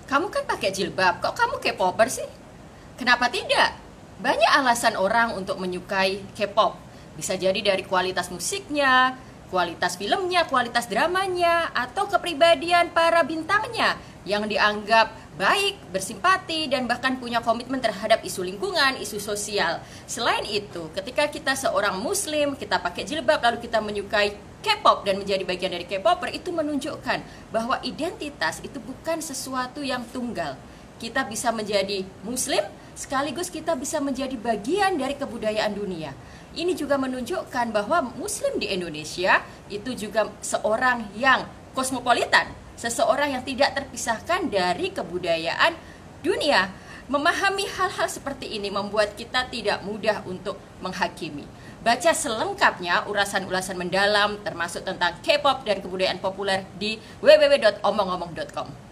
kamu kan pakai jilbab, kok kamu K-popper sih? Kenapa tidak? Banyak alasan orang untuk menyukai K-pop. Bisa jadi dari kualitas musiknya, kualitas filmnya, kualitas dramanya, atau kepribadian para bintangnya yang dianggap baik, bersimpati, dan bahkan punya komitmen terhadap isu lingkungan, isu sosial. Selain itu, ketika kita seorang muslim, kita pakai jilbab, lalu kita menyukai K-pop dan menjadi bagian dari K-popper, itu menunjukkan bahwa identitas itu bukan sesuatu yang tunggal. Kita bisa menjadi muslim, sekaligus kita bisa menjadi bagian dari kebudayaan dunia. Ini juga menunjukkan bahwa muslim di Indonesia itu juga seorang yang kosmopolitan, seseorang yang tidak terpisahkan dari kebudayaan dunia. Memahami hal-hal seperti ini membuat kita tidak mudah untuk menghakimi. Baca selengkapnya ulasan-ulasan mendalam termasuk tentang K-pop dan kebudayaan populer di www.omongomong.com.